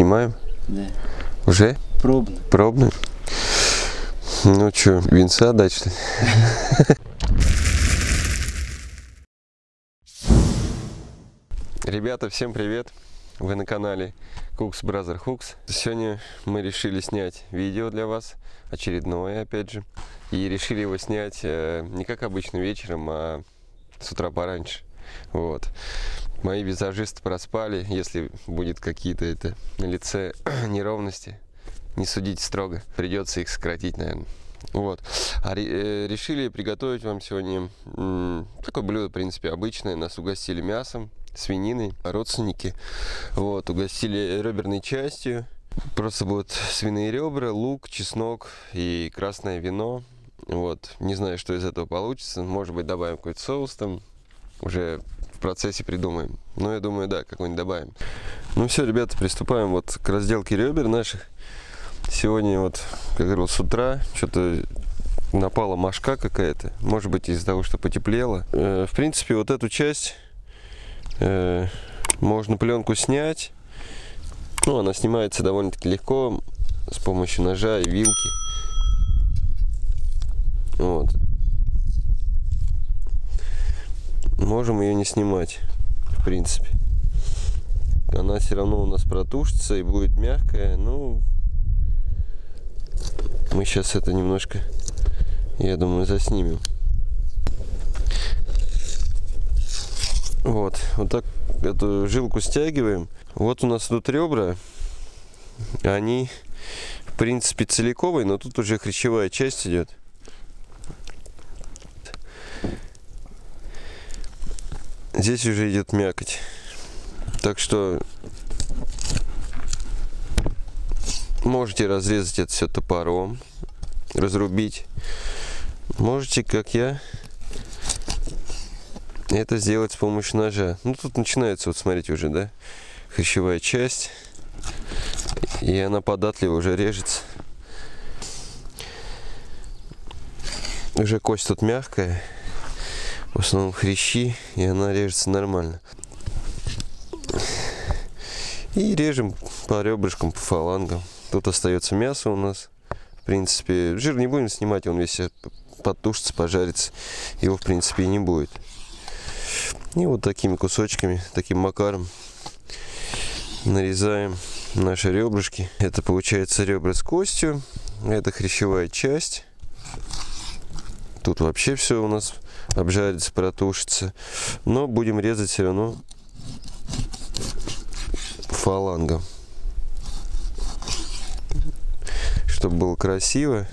Снимаем? Да. Уже? Пробно. Пробно? Ну что, винца дать, что ли? Ребята, всем привет! Вы на канале Cooks Brother Hooks. Сегодня мы решили снять видео для вас, очередное опять же. И решили его снять не как обычно вечером, а с утра пораньше. Вот. Мои визажисты проспали. Если будет какие-то на лице неровности, не судите строго. Придется их сократить, наверное. Вот. Решили приготовить вам сегодня такое блюдо, в принципе, обычное. Нас угостили мясом, свининой, родственники. Вот, угостили реберной частью. Просто будут свиные ребра, лук, чеснок и красное вино. Вот. Не знаю, что из этого получится. Может быть, добавим какой-то соус там. Уже в процессе придумаем. Но я думаю, да, какой-нибудь добавим. Ну все, ребята, приступаем вот к разделке ребер наших. Сегодня вот, как говорил, с утра что-то напала мошка какая-то. Может быть, из-за того, что потеплело. В принципе, вот эту часть можно пленку снять. Ну, она снимается довольно-таки легко с помощью ножа и вилки. Вот. Можем ее не снимать, в принципе. Она все равно у нас протушится и будет мягкая. Ну, мы сейчас это немножко, я думаю, заснимем. Вот так эту жилку стягиваем. Вот у нас тут ребра. Они, в принципе, целиковые, но тут уже хрящевая часть идет. Здесь уже идет мякоть. Так что можете разрезать это все топором, разрубить. Можете, как я, это сделать с помощью ножа. Ну, тут начинается, вот смотрите, уже, да, хрящевая часть. И она податливо уже режется. Уже кость тут мягкая. В основном хрящи, и она режется нормально. И режем по ребрышкам, по фалангам. Тут остается мясо у нас. В принципе, жир не будем снимать, он весь подтушится, пожарится. Его, в принципе, и не будет. И вот такими кусочками, таким макаром нарезаем наши ребрышки. Это получается ребра с костью. Это хрящевая часть. Тут вообще все у нас обжарится, протушится. Но будем резать все равно фалангом, чтобы было красиво.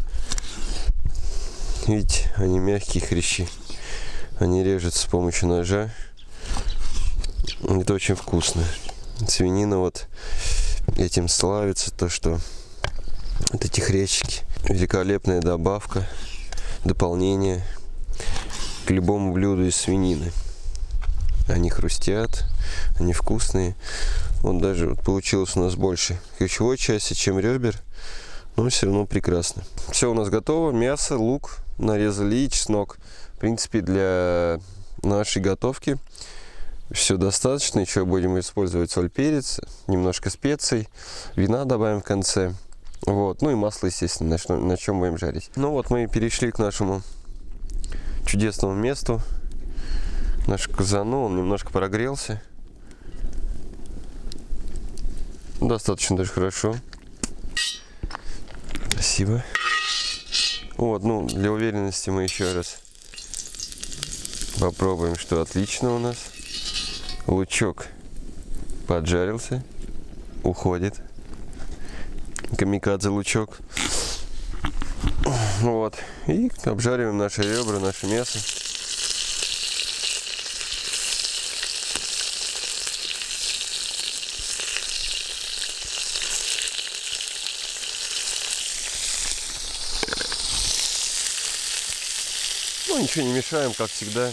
Видите, они мягкие хрящи. Они режутся с помощью ножа. Это очень вкусно. Свинина вот этим славится, то что вот эти хрящики. Великолепная добавка, дополнение к любому блюду из свинины. Они хрустят, они вкусные. Вот даже вот получилось у нас больше хрящевой части, чем ребер. Но все равно прекрасно. Все у нас готово. Мясо, лук нарезали и чеснок. В принципе, для нашей готовки все достаточно. Еще будем использовать соль, перец, немножко специй. Вина добавим в конце. Вот. Ну и масло, естественно, на чем будем жарить. Ну вот мы перешли к нашему чудесному месту. Наш казану, он немножко прогрелся. Достаточно даже хорошо. Спасибо. Вот, ну, для уверенности мы еще раз попробуем, что отлично у нас. Лучок поджарился, уходит. Камикадзе лучок. Вот. И обжариваем наши ребра, наше мясо. Ну, ничего не мешаем, как всегда.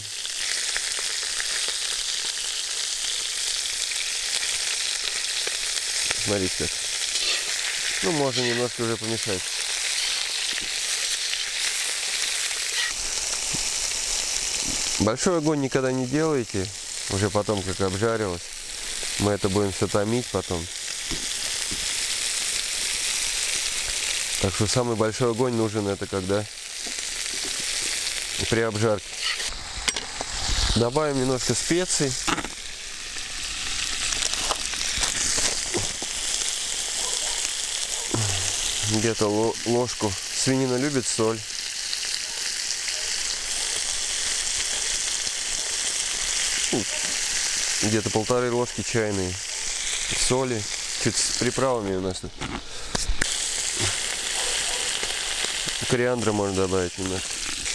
Смотрите как. Ну, можно немножко уже помешать. Большой огонь никогда не делайте. Уже потом, как обжарилось. Мы это будем все томить потом. Так что самый большой огонь нужен это когда при обжарке. Добавим немножко специй. Где-то ложку. Свинина любит соль. Где-то 1,5 ложки чайной соли. Чуть с приправами у нас тут. Кориандра можно добавить немножко.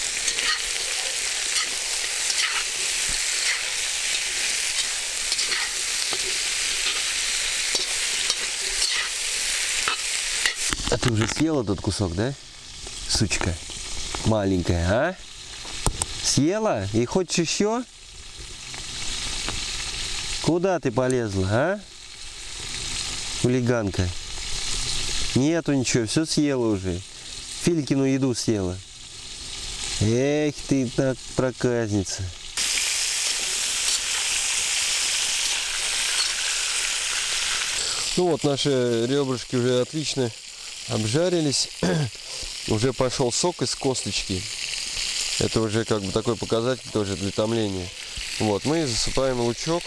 А ты уже съела тот кусок, да? Сучка маленькая, а? Съела? И хочешь еще? Куда ты полезла, а? Хулиганка. Нету ничего, все съела уже. Филькину еду съела. Эх ты так проказница. Ну вот, наши ребрышки уже отлично обжарились. Уже пошел сок из косточки. Это уже как бы такой показатель тоже для томления. Вот, мы засыпаем лучок.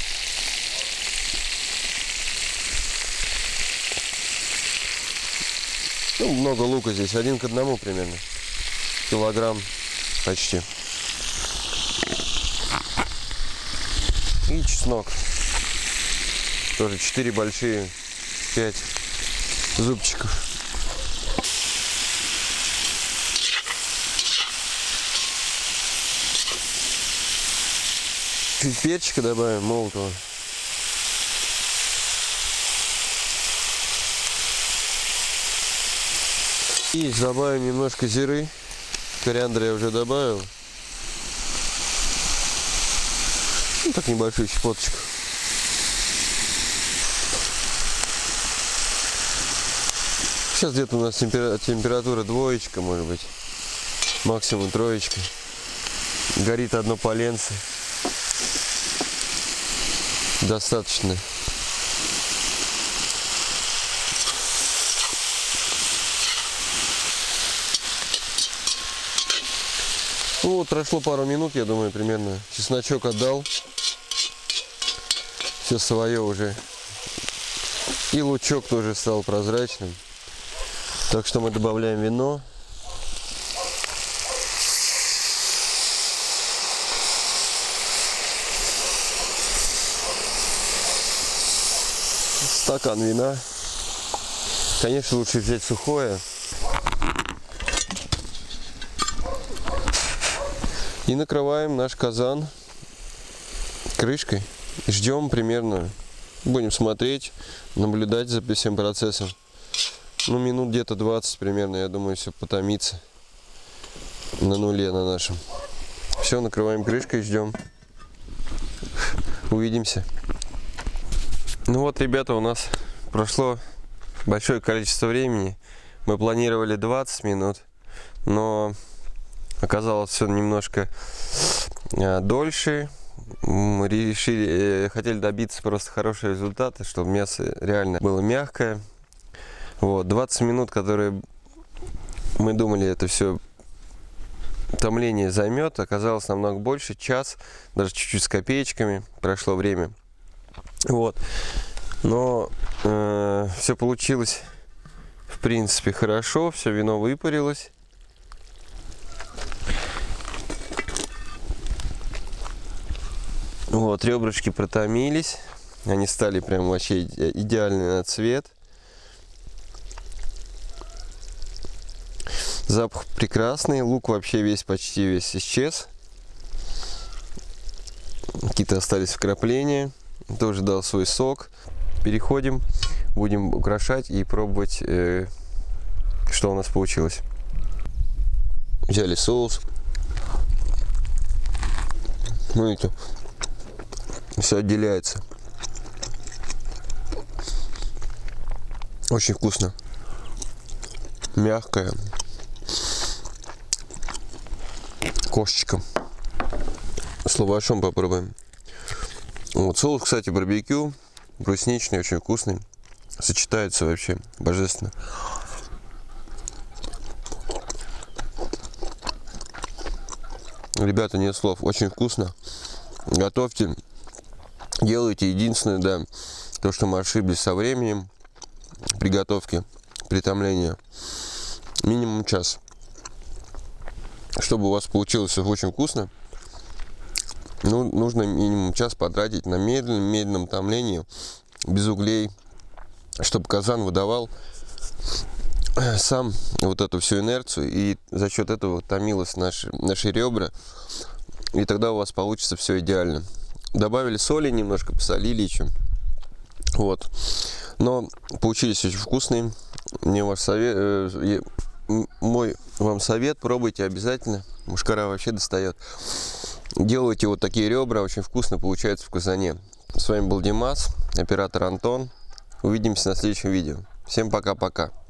Ну, много лука здесь, 1 к 1 примерно. Килограмм почти. И чеснок. Тоже 4 большие, 5 зубчиков. Чуть перчика добавим молотого. И добавим немножко зиры. Кориандр я уже добавил. Ну, так небольшую щепоточку. Сейчас где-то у нас температура 2, может быть. Максимум 3. Горит одно поленце. Достаточно. Ну вот, прошло пару минут, я думаю, примерно. Чесночок отдал. Все свое уже. И лучок тоже стал прозрачным. Так что мы добавляем вино. Стакан вина. Конечно, лучше взять сухое. И накрываем наш казан крышкой. Ждем примерно, будем смотреть, наблюдать за всем процессом. Ну, минут где-то 20 примерно, я думаю, все потомится на нуле на нашем. Все, накрываем крышкой, ждем. Увидимся. Ну вот, ребята, у нас прошло большое количество времени. Мы планировали 20 минут, но оказалось все немножко дольше. Мы хотели добиться просто хорошего результата, чтобы мясо реально было мягкое. Вот, 20 минут, которые мы думали, это все томление займет, оказалось намного больше, час, даже чуть-чуть с копеечками прошло время. Вот, но все получилось в принципе хорошо, все вино выпарилось. Вот, ребрышки протомились, они стали прям вообще идеальный на цвет. Запах прекрасный, лук вообще почти весь исчез. Какие-то остались вкрапления, тоже дал свой сок. Переходим, будем украшать и пробовать, что у нас получилось. Взяли соус. Смотрите, все отделяется. Очень вкусно. Мягкое. Кошечком. С лавашом попробуем. Вот, соус, кстати, барбекю. Брусничный, очень вкусный. Сочетается вообще божественно. Ребята, нет слов, очень вкусно. Готовьте, делайте. Единственное, да, то, что мы ошиблись со временем приготовки, притомления. Минимум час. Чтобы у вас получилось все очень вкусно, ну, нужно минимум час потратить на медленном томлении, без углей, чтобы казан выдавал сам вот эту всю инерцию, и за счет этого томилось наши ребра, и тогда у вас получится все идеально. Добавили соли немножко, посолили еще. Вот. Но получились очень вкусные. Мне ваш совет, мой вам совет, пробуйте обязательно. Мушкара вообще достает. Делайте вот такие ребра, очень вкусно получается в казане. С вами был Димас, оператор Антон. Увидимся на следующем видео. Всем пока-пока.